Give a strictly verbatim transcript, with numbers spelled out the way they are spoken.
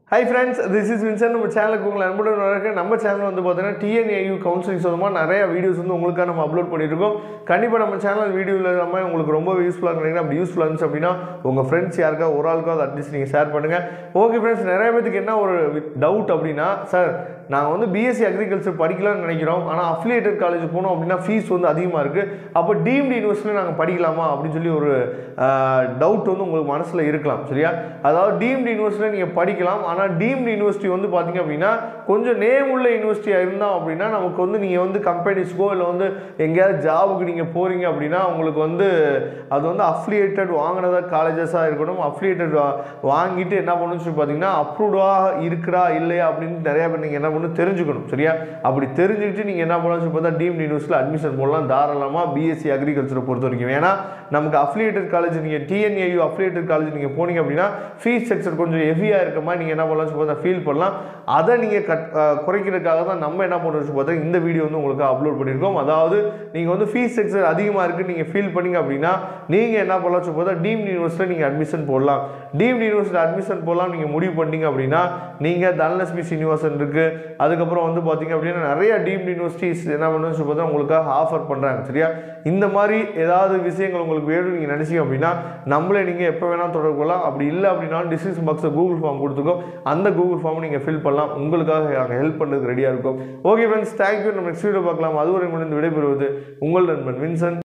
Hi friends, this is Vincent. நம்ம சேனலுக்கு உங்களை அன்புடன் வரவேற்கிறேன். நம்ம சேனல் வந்து பார்த்தீங்கன்னா T N A U counselling சம்பந்தமாக நிறைய வீடியோஸ் வந்து உங்களுக்காக நம்ம அப்லோட் பண்ணியிருக்கோம். கண்டிப்பாக நம்ம சேனல் வீடியோவில் இல்லாமல் உங்களுக்கு ரொம்ப யூஸ்ஃபுல்லாக நினைக்கிறேன். அப்படி யூஸ்ஃபுல்லாக இருந்துச்சு அப்படின்னா உங்கள் ஃப்ரெண்ட்ஸ் யாருக்கா ஒரு ஆளுக்காவது அட்லீஸ்ட் நீங்கள் ஷேர் பண்ணுங்கள். ஓகே ஃப்ரெண்ட்ஸ், நிறைய பேருக்கு என்ன ஒரு டவுட் அப்படின்னா, சார் நாங்கள் வந்து பிஎஸ்சி அக்ரிகல்ச்சர் படிக்கலாம்னு நினைக்கிறோம், ஆனால் அஃபிலியேட்டட் காலேஜ் போனோம் அப்படின்னா ஃபீஸ் வந்து அதிகமாக இருக்குது, அப்போ டீம்டு யூனிவர்சிட்டியில் நாங்கள் படிக்கலாமா அப்படின்னு சொல்லி ஒரு டவுட் வந்து உங்களுக்கு மனசில் இருக்கலாம். சரியா? அதாவது டீம்டு யூனிவர்சிட்டியில் நீங்கள் படிக்கலாம், ஆனால் டீம்டு யூனிவர்சிட்டி வந்து பார்த்தீங்க அப்படின்னா கொஞ்சம் நேம் உள்ள யூனிவர்சிட்டியாக இருந்தால் அப்படின்னா நமக்கு வந்து நீங்கள் வந்து கம்பெனிஸ்க்கோ இல்லை வந்து எங்கேயாவது ஜாபுக்கு நீங்கள் போகிறீங்க அப்படின்னா உங்களுக்கு வந்து அது வந்து அஃபிலியேட்டட் வாங்கினதா காலேஜஸாக இருக்கணும். அஃபிலியேட்டட் வாங்கிட்டு என்ன பண்ணணும்னு சொல்லி பார்த்தீங்கன்னா அப்ரூவ்டாக இருக்கிறா இல்லையா அப்படின்னு நிறையா பேர் நீங்கள் என்ன பண்ணணும் தெரிஞ்சுக்கணும். சரியா? அப்படி தெரிஞ்சுக்கிட்டு நீங்கள் என்ன பண்ணணும்னு சொல்லி பார்த்தா டீம்டு யூனிவர்சிட்டியில் அட்மிஷன் போடலாம் தாராளமாக பிஎஸ்சி அக்ரிகல்ச்சரை பொறுத்த வரைக்கும். ஏன்னா நமக்கு அஃபிலியேட்டட் காலேஜ் நீங்கள் T N A U affiliated college நீங்கள் போனீங்க அப்படின்னா ஃபீஸ் ஸ்ட்ரக்சர் கொஞ்சம் ஹெவியாக இருக்க மாதிரி நீங்கள் என்ன பண்ணலாம் சொல்லி பார்த்தா ஃபீல் பண்ணலாம். அதை நீங்கள் கட் குறைக்கிறதுக்காக தான் நம்ம என்ன பண்ணுறோம் பார்த்தா இந்த வீடியோ வந்து உங்களுக்கு அப்லோட் பண்ணியிருக்கோம். அதாவது நீங்கள் வந்து ஃபீஸ் ஸ்ட்ரக்சர் அதிகமாக இருக்குது நீங்கள் ஃபீல் பண்ணீங்க அப்படின்னா நீங்கள் என்ன பண்ணலாம் சொல்லி பார்த்தா டீம்டு யூனிவர்சிட்டியில் நீங்கள் அட்மிஷன் போடலாம். டீம்டு யூனிவர்சிட்டி அட்மிஷன் போடலாம் நீங்கள் முடிவு பண்ணிங்க அப்படின்னா நீங்கள் தனலட்சுமி சீனிவாசன் இருக்குது, அதுக்கப்புறம் வந்து பார்த்தீங்க அப்படின்னா நிறைய டீம்டு யூனிவர்சிட்டிஸ் என்ன பண்ணணும்னு சொல்லி பார்த்தா உங்களுக்காக ஆஃபர் பண்ணுறாங்க. சரியா? இந்த மாதிரி ஏதாவது விஷயங்கள் உங்களுக்கு வேணும் நீங்கள் நினச்சிங்க அப்படின்னா நம்மளே நீங்கள் எப்போ வேணால் தொடர்பு கொள்ளலாம். அப்படி இல்லை அப்படின்னாலும் டிஸ்கிரிப்ஷன் பாக்ஸில் கூகுள் ஃபார்ம் கொடுத்துக்கோ, அந்த கூகுள் ஃபார்ம் நீங்கள் ஃபில் பண்ணலாம். உங்களுக்காக நாங்கள் ஹெல்ப் பண்ணுறதுக்கு ரெடியாக இருக்கும். Okay friends, thank you. நம்ம நெக்ஸ்ட் வீடியோ பார்க்கலாம். அதுவரை முடிந்து விடைபெறுவது உங்கள் நண்பன் வின்சென்ட்.